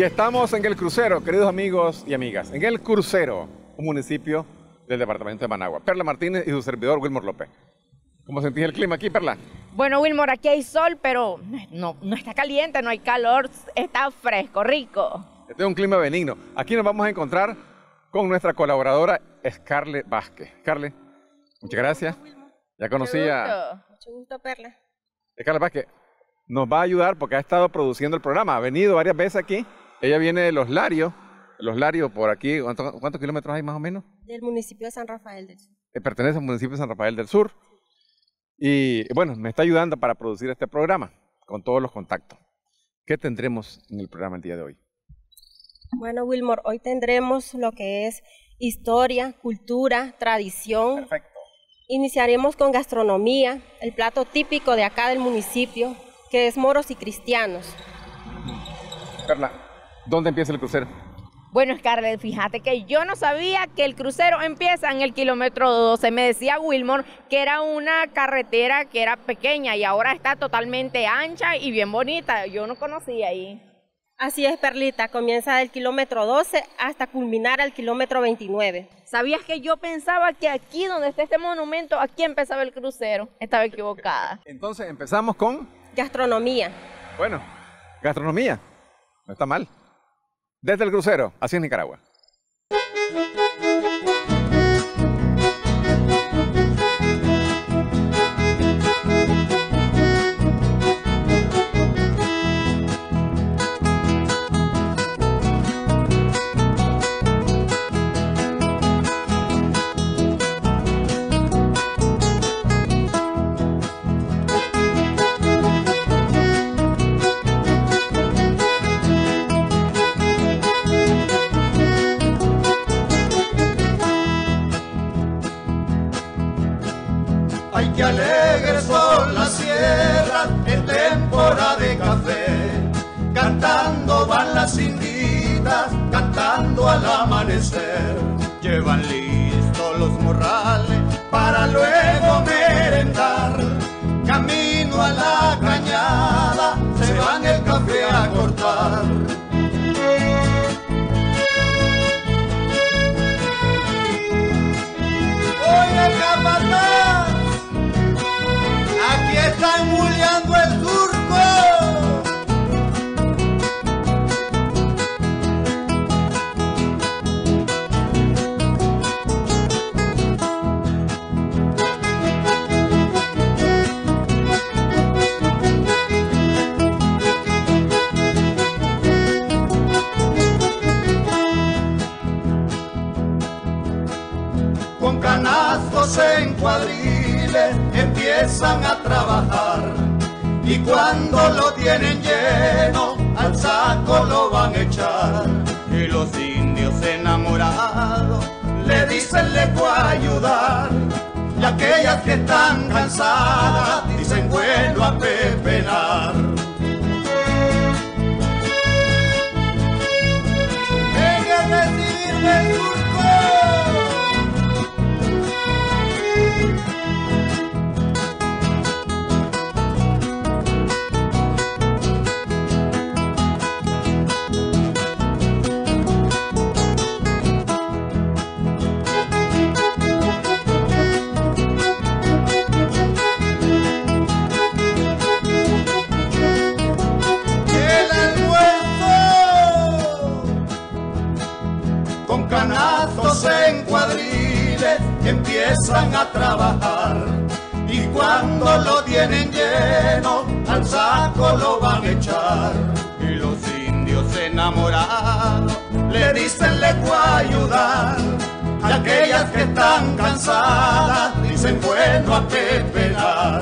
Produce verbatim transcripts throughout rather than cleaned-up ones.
estamos en El Crucero, queridos amigos y amigas. En El Crucero, un municipio del departamento de Managua. Perla Martínez y su servidor Wilmor López. ¿Cómo sentís el clima aquí, Perla? Bueno, Wilmor, aquí hay sol, pero no, no está caliente, no hay calor, está fresco, rico. Este es un clima benigno. Aquí nos vamos a encontrar con nuestra colaboradora Scarlett Vázquez. Scarlett, muchas gracias. Ya conocía... Mucho gusto, Perla. Scarlett Vázquez nos va a ayudar porque ha estado produciendo el programa. Ha venido varias veces aquí. Ella viene de Los Larios. Los Larios por aquí, ¿cuántos, cuántos kilómetros hay más o menos? Del municipio de San Rafael del Sur. Eh, pertenece al municipio de San Rafael del Sur. Y bueno, me está ayudando para producir este programa con todos los contactos. ¿Qué tendremos en el programa el día de hoy? Bueno, Wilmor, hoy tendremos lo que es historia, cultura, tradición. Perfecto. Iniciaremos con gastronomía, el plato típico de acá del municipio, que es moros y cristianos. Perla, ¿dónde empieza el crucero? Bueno, Scarlett, fíjate que yo no sabía que el crucero empieza en el kilómetro doce. Me decía Wilmor que era una carretera que era pequeña y ahora está totalmente ancha y bien bonita. Yo no conocía ahí. Así es, Perlita, comienza del kilómetro doce hasta culminar al kilómetro veintinueve. ¿Sabías que yo pensaba que aquí donde está este monumento, aquí empezaba el crucero? Estaba equivocada. Entonces empezamos con... Gastronomía. Bueno, gastronomía. No está mal. Desde el crucero, hacia Nicaragua. Ay, qué alegres son las sierras en temporada de café, cantando van las inditas, cantando al amanecer. Llevan listos los morrales para luego merendar, camino a la cañada, se van el café a cortar. Oye, capataz, aquí están muleando el turco. Con canastos en cuadriles empiezan a trabajar y cuando lo tienen lleno al saco lo van a echar. Y los indios enamorados le dicen le voy a ayudar, y aquellas que están cansadas dicen bueno a pepenar. Venga a recibirme el turco. En cuadriles empiezan a trabajar y cuando lo tienen lleno al saco lo van a echar. Y los indios enamorados le dicen le voy a ayudar, y aquellas que están cansadas dicen bueno a pepenar.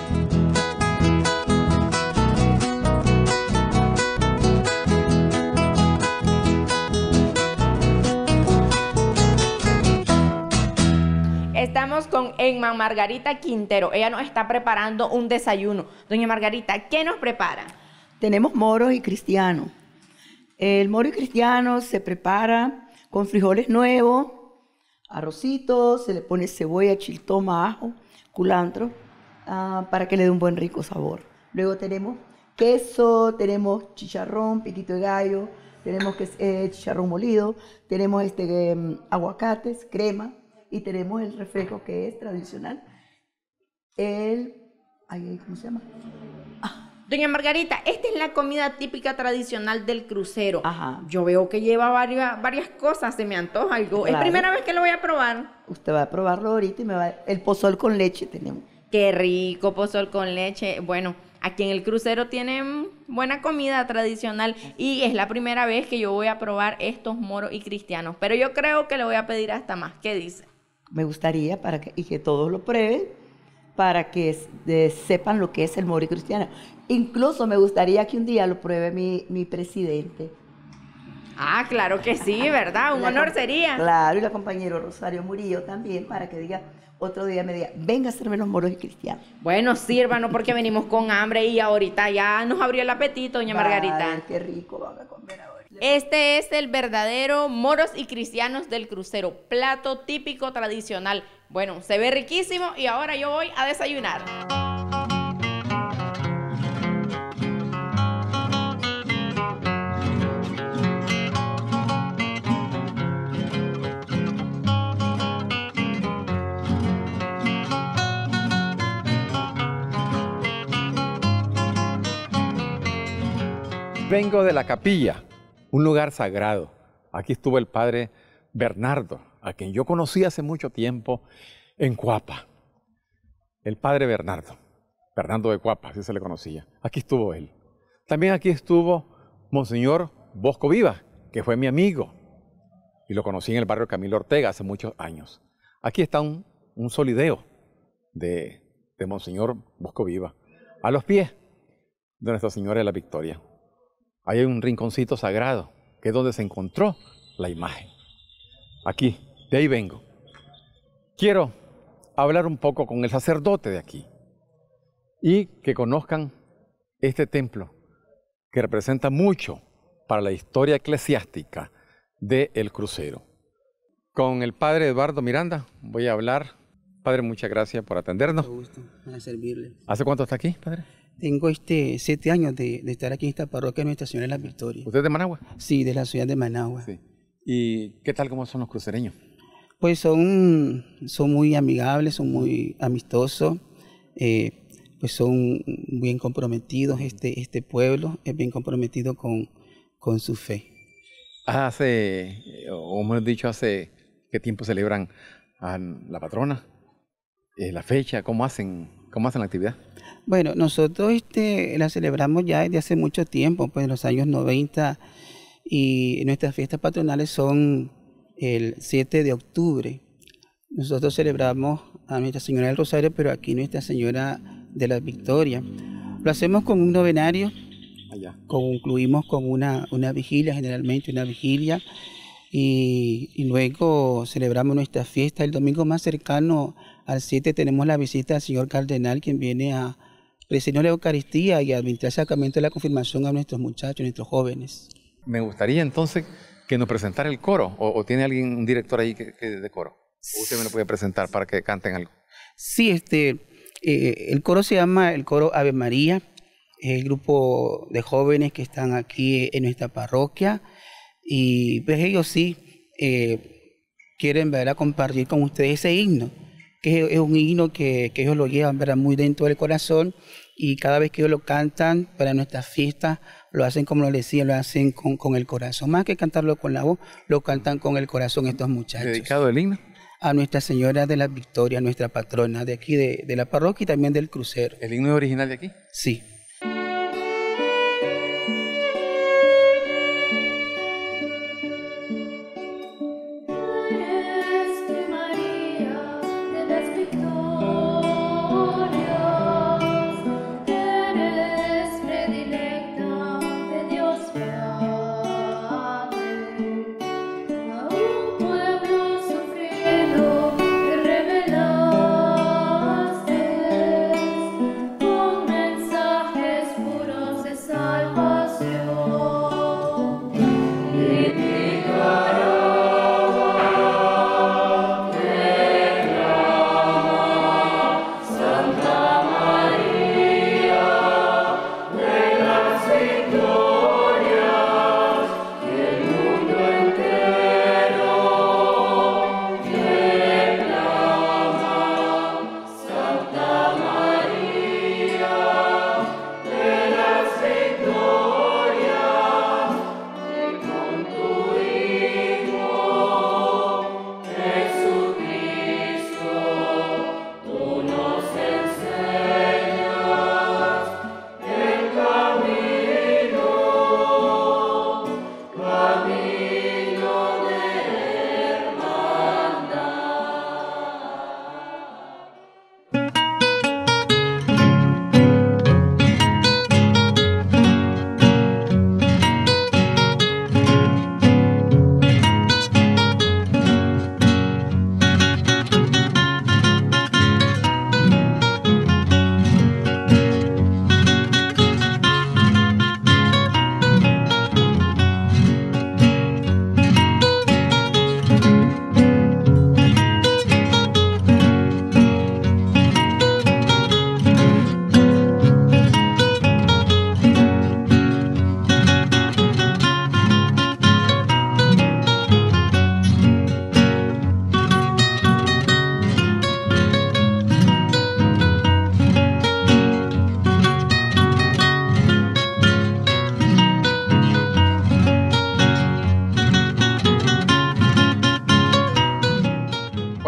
Estamos con Emma Margarita Quintero. Ella nos está preparando un desayuno. Doña Margarita, ¿qué nos prepara? Tenemos moros y cristianos. El moro y cristiano se prepara con frijoles nuevos, arrocito, se le pone cebolla, chiltoma, ajo, culantro, uh, para que le dé un buen rico sabor. Luego tenemos queso, tenemos chicharrón, piquito de gallo, tenemos que, eh, chicharrón molido, tenemos este, eh, aguacates, crema y tenemos el refresco que es tradicional. El, ay, ¿cómo se llama? Doña Margarita, esta es la comida típica tradicional del crucero. Ajá. Yo veo que lleva varias, varias cosas, se me antoja algo. Claro. Es primera vez que lo voy a probar. Usted va a probarlo ahorita y me va a... El pozol con leche tenemos. Qué rico, pozol con leche. Bueno, aquí en el crucero tienen buena comida tradicional y es la primera vez que yo voy a probar estos moros y cristianos. Pero yo creo que le voy a pedir hasta más. ¿Qué dice? Me gustaría para que, y que todos lo prueben, para que de, sepan lo que es el moro y cristiano. Incluso me gustaría que un día lo pruebe mi, mi presidente. Ah, claro que sí, ¿verdad? Un La honor com- sería. Claro, y la compañera Rosario Murillo también, para que diga, otro día me diga, venga a hacerme los moros y cristianos. Bueno, sírvanos porque venimos con hambre y ahorita ya nos abrió el apetito, doña Margarita. Ay, qué rico van a comer ahora. Este es el verdadero moros y cristianos del crucero, plato típico tradicional. Bueno, se ve riquísimo y ahora yo voy a desayunar. Vengo de la capilla, un lugar sagrado. Aquí estuvo el padre Bernardo, a quien yo conocí hace mucho tiempo en Cuapa. El padre Bernardo, Bernardo de Cuapa, así se le conocía. Aquí estuvo él. También aquí estuvo Monseñor Bosco Viva, que fue mi amigo, y lo conocí en el barrio Camilo Ortega hace muchos años. Aquí está un, un solideo de, de Monseñor Bosco Viva, a los pies de Nuestra Señora de la Victoria. Hay un rinconcito sagrado, que es donde se encontró la imagen. Aquí, de ahí vengo. Quiero hablar un poco con el sacerdote de aquí y que conozcan este templo que representa mucho para la historia eclesiástica del crucero. Con el padre Eduardo Miranda voy a hablar. Padre, muchas gracias por atendernos. Mucho gusto, para servirle. ¿Hace cuánto está aquí, padre? Tengo este siete años de, de estar aquí en esta parroquia de Nuestra Señora de la Victoria. ¿Usted es de Managua? Sí, de la ciudad de Managua. Sí. ¿Y qué tal cómo son los crucereños? Pues son, son muy amigables, son muy amistosos, eh, pues son bien comprometidos. Este, este pueblo es bien comprometido con, con su fe. Hace, o hemos dicho, hace qué tiempo celebran a la patrona, eh, la fecha, cómo hacen, cómo hacen la actividad. Bueno, nosotros este, la celebramos ya desde hace mucho tiempo, pues en los años noventa, y nuestras fiestas patronales son el siete de octubre. Nosotros celebramos a Nuestra Señora del Rosario, pero aquí Nuestra Señora de la Victoria. Lo hacemos con un novenario, Allá. concluimos con una, una vigilia, generalmente una vigilia, y, y luego celebramos nuestra fiesta. El domingo más cercano al siete tenemos la visita del señor cardenal, quien viene a presidir la Eucaristía y a administrar el sacramento de la confirmación a nuestros muchachos, nuestros jóvenes. Me gustaría entonces que nos presentara el coro, o, o tiene alguien, un director ahí que, que de coro. ¿O usted me lo puede presentar para que canten algo? Sí, este, eh, el coro se llama el coro Ave María, es el grupo de jóvenes que están aquí en nuestra parroquia, y pues ellos sí eh, quieren, ¿verdad?, compartir con ustedes ese himno, que es, es un himno que, que ellos lo llevan, ¿verdad?, muy dentro del corazón, y cada vez que ellos lo cantan para nuestras fiestas, lo hacen, como lo decía, lo hacen con, con el corazón. Más que cantarlo con la voz, lo cantan con el corazón estos muchachos. ¿Dedicado el himno? A Nuestra Señora de la Victoria, nuestra patrona de aquí, de, de la parroquia y también del crucero. ¿El himno es original de aquí? Sí. Con mensaje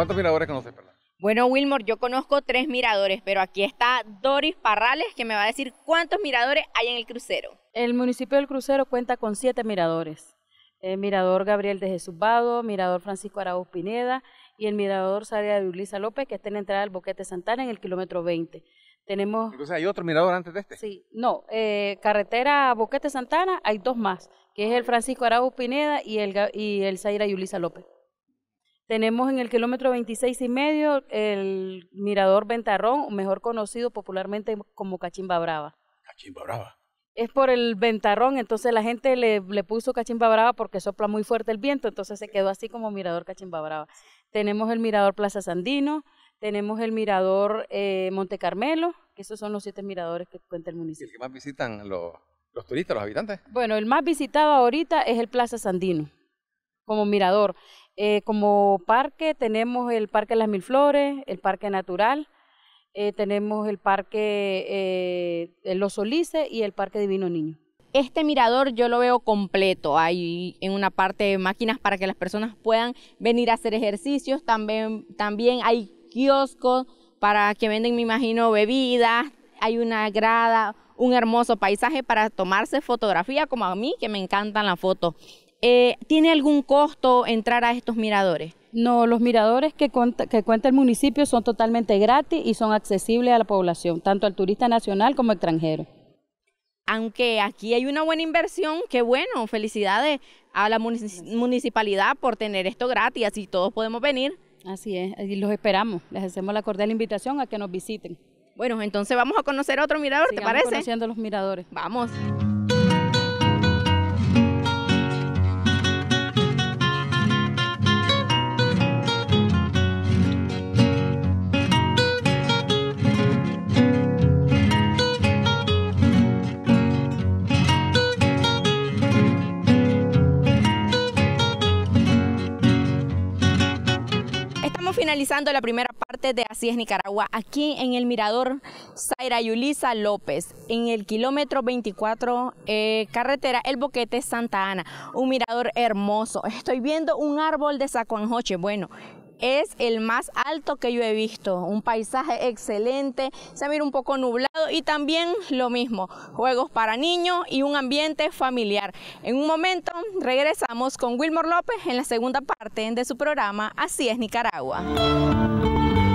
¿Cuántos miradores conoces, Perla? Bueno, Wilmor, yo conozco tres miradores, pero aquí está Doris Parrales, que me va a decir cuántos miradores hay en el crucero. El municipio del Crucero cuenta con siete miradores. El mirador Gabriel de Jesús Vado, mirador Francisco Araúz Pineda y el mirador Sara de Ulisa López, que está en la entrada del Boquete Santana en el kilómetro veinte. Tenemos... Entonces, ¿hay otro mirador antes de este? Sí, no, eh, carretera Boquete Santana hay dos más, que es el Francisco Araúz Pineda y el, y el Zaira y Ulisa López. Tenemos en el kilómetro veintiséis y medio el mirador Ventarrón, mejor conocido popularmente como Cachimba Brava. Cachimba Brava. Es por el ventarrón, entonces la gente le, le puso Cachimba Brava porque sopla muy fuerte el viento, entonces se quedó así como mirador Cachimba Brava. Tenemos el mirador Plaza Sandino, tenemos el mirador eh, Monte Carmelo, que esos son los siete miradores que cuenta el municipio. ¿Y el que más visitan los, los turistas, los habitantes? Bueno, el más visitado ahorita es el Plaza Sandino, como mirador. Eh, como parque tenemos el Parque Las Mil Flores, el Parque Natural, Eh, tenemos el Parque eh, Los Solices y el Parque Divino Niño. Este mirador yo lo veo completo, hay en una parte máquinas para que las personas puedan venir a hacer ejercicios, también, también hay kioscos para que venden, me imagino, bebidas, hay una grada, un hermoso paisaje para tomarse fotografía, como a mí que me encantan las fotos. Eh, ¿Tiene algún costo entrar a estos miradores? No, los miradores que cuenta, que cuenta el municipio son totalmente gratis y son accesibles a la población, tanto al turista nacional como extranjero. Aunque aquí hay una buena inversión, qué bueno, felicidades a la municipalidad por tener esto gratis, así todos podemos venir. Así es, y los esperamos, les hacemos la cordial invitación a que nos visiten. Bueno, entonces vamos a conocer otro mirador, Sigamos ¿te parece? conociendo los miradores. Vamos. Finalizando la primera parte de Así es Nicaragua, aquí en el mirador Zaira y Ulisa López, en el kilómetro veinticuatro, eh, carretera El Boquete Santa Ana, un mirador hermoso. Estoy viendo un árbol de sacuanjoche, bueno, es el más alto que yo he visto, un paisaje excelente, se mira un poco nublado y también lo mismo, juegos para niños y un ambiente familiar. En un momento regresamos con Wilmor López en la segunda parte de su programa Así es Nicaragua.